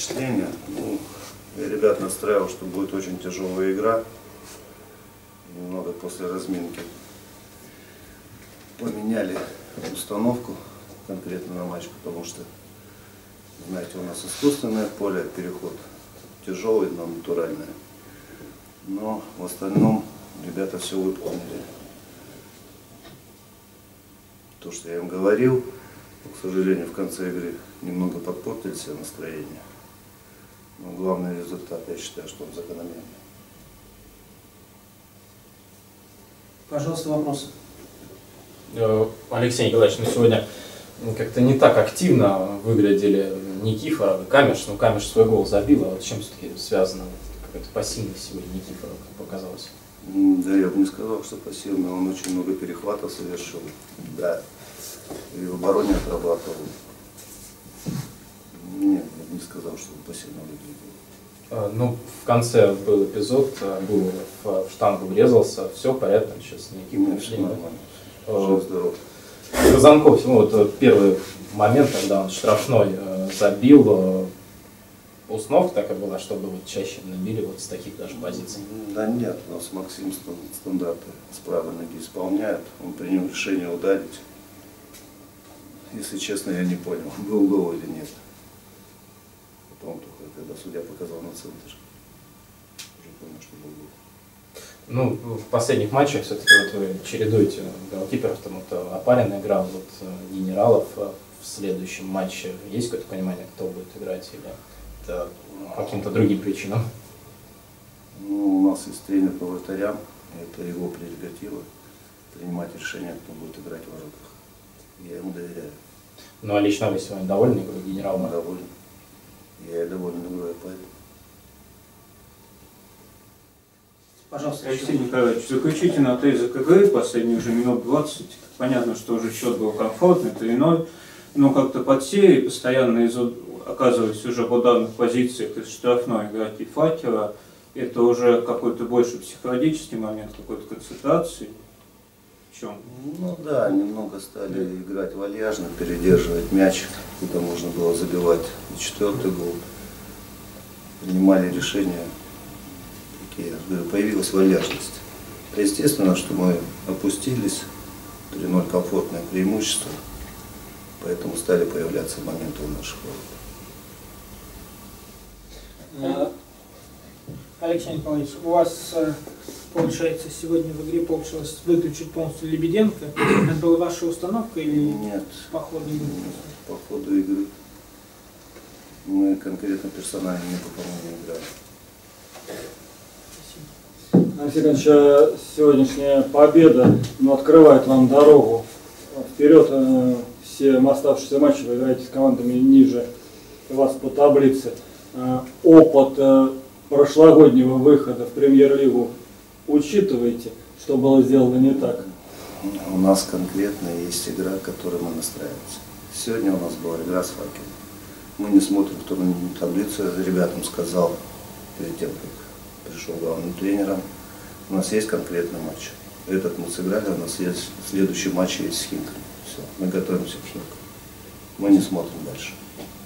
впечатления. Ну, я ребят настраивал, что будет очень тяжелая игра. Немного после разминки поменяли установку конкретно на матч, потому что, знаете, у нас искусственное поле, переход тяжелый на натуральное. Но в остальном ребята все выполнили. То, что я им говорил, к сожалению, в конце игры немного подпортили себе настроение. Но главный результат, я считаю, что он закономерный. Пожалуйста, вопросы. Алексей Николаевич, сегодня как-то не так активно выглядели Никифоров и Камеш. Ну, Камеш свой гол забил, а вот с чем все-таки связано какая-то пассивность сегодня Никифорова, как показалось? Да, я бы не сказал, что пассивно. Он очень много перехватов совершил. Да. И в обороне отрабатывал. Нет, я бы не сказал, что он пассивно выглядел. Ну, в конце был эпизод, Гуров в штангу врезался, все понятно, сейчас никаких повреждений. Жив, здоров. Розанков, ну, вот первый момент, когда он штрафной забил, установка такая была, чтобы вот чаще набили вот с таких даже позиций? Да нет, у нас Максим стандарты с правой ноги исполняет. Он принял решение ударить. Если честно, я не понял, был гол или нет. Потом только, когда судья показал на центр, уже понял, что был гол. Ну, в последних матчах все-таки вот вы чередуете голкиперов, там вот Опарин играл, вот Генералов в следующем матче. Есть какое-то понимание, кто будет играть, или это по каким-то другим причинам? Ну, у нас есть тренер по вратарям, это его прерогатива принимать решение, кто будет играть в воротах. Я ему доверяю. Ну, а лично вы сегодня довольны игрой Генералова? Доволен. Я и доволен игрой Опарина. Пожалуйста, Алексей Николаевич, заключительный отрезок игры, последние уже минут 20. Понятно, что уже счет был комфортный, 3-0, но как-то под серией постоянно оказывались уже в ударных позициях из штрафной игроки Факела. Это уже какой-то больше психологический момент, какой-то концентрации. В чем? Ну да, немного стали играть вальяжно, передерживать мяч, куда можно было забивать. И четвертый гол. Принимали решения. Я говорю, появилась вальяжность. Естественно, что мы опустились, 3-0 комфортное преимущество, поэтому стали появляться моменты у наших ворот. Алексей Николаевич, у вас, получается, сегодня в игре получилось выключить полностью Лебеденко. Это была ваша установка или Нет, по ходу игры? по ходу игры мы конкретно персонально не по полной играли. Алексей Иванович, сегодняшняя победа открывает вам дорогу вперед. Все оставшиеся матчи вы играете с командами ниже вас по таблице. Опыт прошлогоднего выхода в премьер-лигу учитываете, что было сделано не так? У нас конкретно есть игра, к которой мы настраиваемся. Сегодня у нас была игра с Факелом. Мы не смотрим в турнирную таблицу. Я ребятам сказал перед тем, как пришел главным тренером, у нас есть конкретный матч. Этот мы сыграли, у нас есть следующий матч есть с Химками. Все, мы готовимся к Химкам. Мы не смотрим дальше.